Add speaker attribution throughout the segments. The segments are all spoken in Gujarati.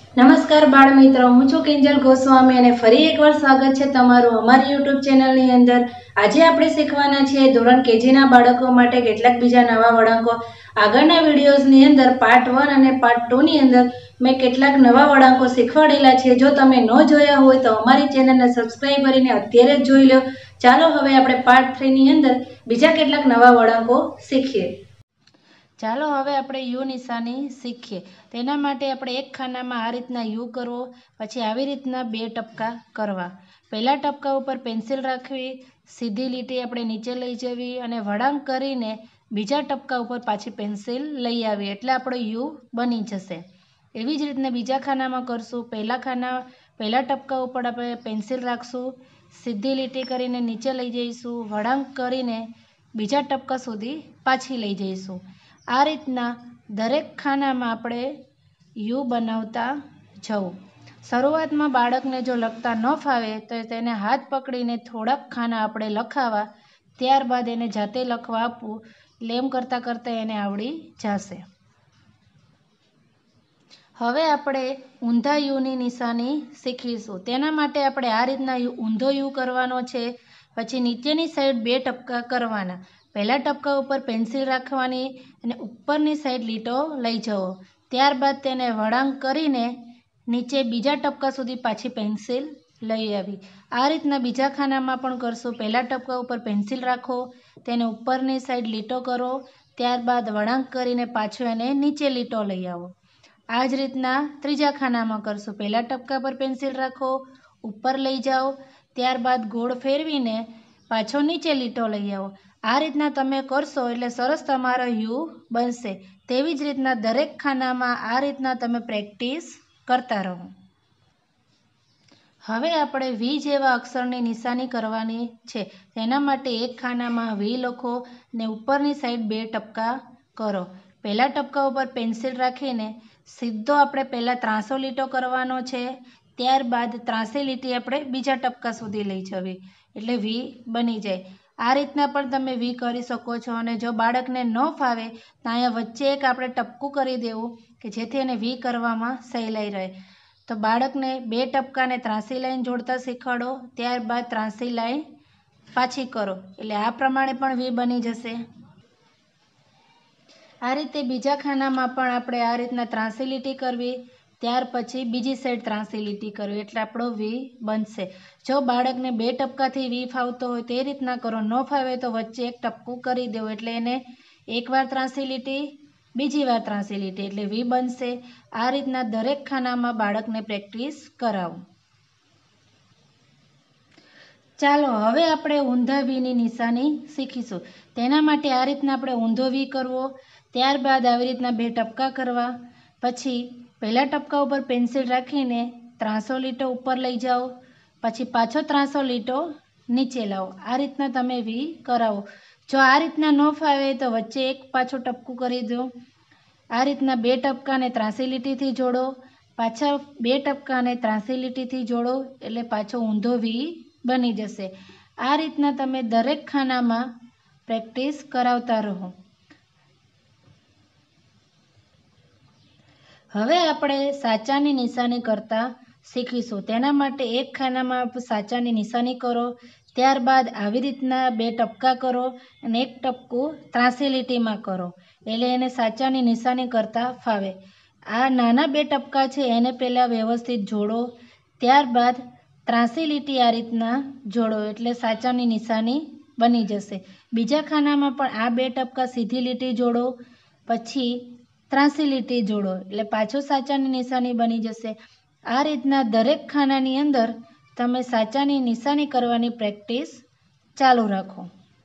Speaker 1: નમસ્કાર બાળ મિત્રો, હું છું કિંજલ ગોસ્વામી અને ફરી એકવાર સ્વાગત છે તમારું અમારી યુટ્યુબ ચેનલની અંદર. આજે આપણે શીખવાના છીએ ધોરણ કેજીના બાળકો માટે કેટલાક બીજા નવા વળાંકો. આગળના વિડીયોઝની અંદર પાર્ટ 1 અને પાર્ટ 2 ની અંદર મેં કેટલાક નવા વળાંકો શીખવાડેલા છે. જો તમે ન જોયા હોય તો અમારી ચેનલને સબસ્ક્રાઇબ કરીને અત્યારે જ જોઈ લો. ચાલો હવે આપણે પાર્ટ 3 ની અંદર બીજા કેટલાક નવા વળાંકો શીખીએ. ચાલો હવે આપણે યુ નિશાની શીખીએ. તેના માટે આપણે એક ખાનામાં આ રીતના યુ કરવો, પછી આવી રીતના બે ટપકા કરવા. પહેલા ટપકા ઉપર પેન્સિલ રાખવી, સીધી લીટી આપણે નીચે લઈ જવી અને વળાંક કરીને બીજા ટપકા ઉપર પાછી પેન્સિલ લઈ આવી એટલે આપણો યુ બની જશે. એવી જ રીતના બીજા ખાનામાં કરશું. પહેલા ટપકા ઉપર આપણે પેન્સિલ રાખશું, સીધી લીટી કરીને નીચે લઈ જઈશું, વળાંક કરીને બીજા ટપકા સુધી પાછી લઈ જઈશું. આ રીતના દરેક ખાનામાં આપણે યુ બનાવતા જવું. શરૂઆતમાં બાળકને જો લખતા ન ફાવે તો તેને હાથ પકડીને થોડાક ખાના આપણે લખાવા, ત્યારબાદ એને જાતે લખવા આપવું, એટલે એમ કરતાં કરતાં એને આવડી જશે. હવે આપણે ઊંધા યુની નિશાની શીખીશું. તેના માટે આપણે આ રીતના ઊંધો યુ કરવાનો છે. પછી નીચેની સાઈડ બે ટપકા કરવાના. પહેલા ટપકા ઉપર પેન્સિલ રાખવાની અને ઉપરની સાઈડ લીટો લઈ જવો. ત્યારબાદ તેને વળાંક કરીને નીચે બીજા ટપકા સુધી પાછી પેન્સિલ લઈ આવી. આ રીતના બીજા ખાનામાં પણ કરશું. પહેલા ટપકા ઉપર પેન્સિલ રાખો, તેને ઉપરની સાઈડ લીટો કરો, ત્યારબાદ વળાંક કરીને પાછો એને નીચે લીટો લઈ આવો. આ જ રીતના ત્રીજા ખાનામાં કરશું. પહેલા ટપકા પર પેન્સિલ રાખો, ઉપર લઈ જાઓ, ત્યારબાદ ગોળ ફેરવીને પાછો નીચે લીટો લઈ આવો. આ રીતના તમે કરશો એટલે સરસ તમારો યુ બનશે. તેવી જ રીતના દરેક ખાનામાં આ રીતના તમે પ્રેક્ટિસ કરતા રહો. હવે આપણે વી જેવા અક્ષરની નિશાની કરવાની છે. તેના માટે એક ખાનામાં વી લખો ને ઉપરની સાઈડ બે ટપકા કરો. પહેલા ટપકા ઉપર પેન્સિલ રાખીને સીધો આપણે પહેલાં ત્રાસો લીટો કરવાનો છે, ત્યારબાદ ત્રાસી લીટી આપણે બીજા ટપકા સુધી લઈ જવી એટલે વી બની જાય. આ રીતના પણ તમે વી કરી શકો છો. અને જો બાળકને ન ફાવે તો અહીંયા વચ્ચે એક આપણે ટપકું કરી દેવું કે જેથી એને વી કરવામાં સહેલાઈ રહે. તો બાળકને બે ટપકાને ત્રાસી લાઈન જોડતા શીખવાડો, ત્યારબાદ ત્રાસી લાઈન પાછી કરો એટલે આ પ્રમાણે પણ વી બની જશે. આ રીતે બીજા ખાનામાં પણ આપણે આ રીતના ત્રાસી લીટી કરવી, ત્યાર પછી બીજી સાઈડ ત્રાસી લીટી કરવી એટલે આપણો વી બનશે. જો બાળકને બે ટપકાથી વી ફાવતો હોય તે રીતના કરો, ન ફાવે તો વચ્ચે એક ટપકું કરી દેવું એટલે એને એકવાર ત્રાસી લીટી, બીજી વાર ત્રાસી લીટી એટલે વી બનશે. આ રીતના દરેક ખાનામાં બાળકને પ્રેક્ટિસ કરાવો. ચાલો હવે આપણે ઊંધા વીની નિશાની શીખીશું. તેના માટે આ રીતના આપણે ઊંધો વી કરવો, ત્યારબાદ આવી રીતના બે ટપકા કરવા, પછી પહેલા ટપકા ઉપર પેન્સિલ રાખીને ત્રાસો લીટો ઉપર લઈ જાઓ, પછી પાછો ત્રાસો લીટો નીચે લાવો. આ રીતના તમે વી કરાવો. જો આ રીતના ન ફાવે તો વચ્ચે એક પાછો ટપકું કરી દો. આ રીતના બે ટપકાને ત્રાસી લીટીથી જોડો, પાછા બે ટપકાને ત્રાસી લીટીથી જોડો એટલે પાછો ઊંધો વી બની જશે. આ રીતના તમે દરેક ખાનામાં પ્રેક્ટિસ કરાવતા રહો. હવે આપણે સાચાની નિશાની કરતા શીખીશું. તેના માટે એક ખાનામાં સાચાની નિશાની કરો, ત્યારબાદ આવી રીતના બે ટપકા કરો અને એક ટપકું ત્રાસી લીટીમાં કરો એટલે એને સાચાની નિશાની કરતા ફાવે. આ નાના બે ટપકા છે એને પહેલાં વ્યવસ્થિત જોડો, ત્યારબાદ ત્રાસી લીટી આ રીતના જોડો એટલે સાચાની નિશાની બની જશે. બીજા ખાનામાં પણ આ બે ટપકા સીધી લીટી જોડો, પછી ત્રાસી લીટી જોડો એટલે પાછો સાચાની નિશાની બની જશે. આ રીતના દરેક ખાનાની અંદર તમે સાચાની નિશાની કરવાની પ્રેક્ટિસ ચાલુ રાખો.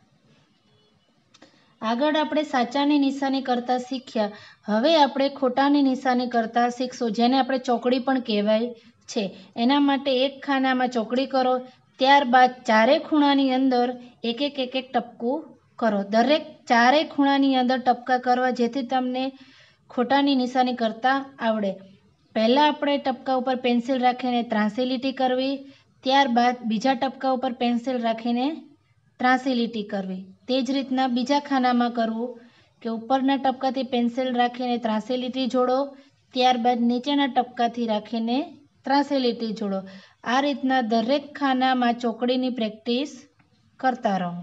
Speaker 1: આગળ આપણે સાચાની નિશાની કરતા શીખ્યા. હવે આપણે ખોટાની નિશાની કરતા શીખશું, જેને આપણે ચોકડી પણ કહેવાય છે. એના માટે એક ખાનામાં ચોકડી કરો, ત્યારબાદ ચારે ખૂણાની અંદર એક એક ટપકું કરો. દરેક ચારે ખૂણાની અંદર ટપકા કરવા જેથી તમને ખોટાની નિશાની કરતા આવડે. પહેલાં આપણે ટપકા ઉપર પેન્સિલ રાખીને ત્રાસી લીટી કરવી, ત્યારબાદ બીજા ટપકા ઉપર પેન્સિલ રાખીને ત્રાસી લીટી કરવી. તે જ રીતના બીજા ખાનામાં કરવું કે ઉપરના ટપકાથી પેન્સિલ રાખીને ત્રાસી લીટી જોડો, ત્યારબાદ નીચેના ટપકાથી રાખીને ત્રાંસી લીટી જોડો. આ રીતના દરેક ખાનામાં ચોકડીની પ્રેક્ટિસ કરતા રહો.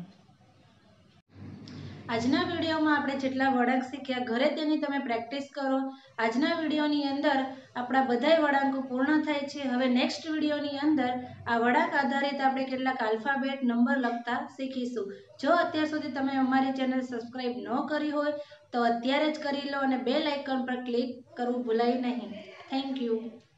Speaker 1: આજના વિડીયોમાં આપણે જેટલા વળાંક શીખ્યા ઘરે તેની તમે પ્રેક્ટિસ કરો. આજના વિડીયોની અંદર આપણા બધાય વળાંકો પૂર્ણ થાય છે. હવે નેક્સ્ટ વિડીયોની અંદર આ વળાંક આધારિત આપણે કેટલાક આલ્ફાબેટ નંબર લખતા શીખીશું. જો અત્યાર સુધી તમે અમારી ચેનલ સબસ્ક્રાઈબ ન કરી હોય તો અત્યારે જ કરી લો અને બેલ આઇકન પર ક્લિક કરવું ભૂલાય નહીં. Thank you.